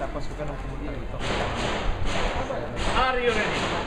Tapos huwag ka nang pumunta dito. Are you ready?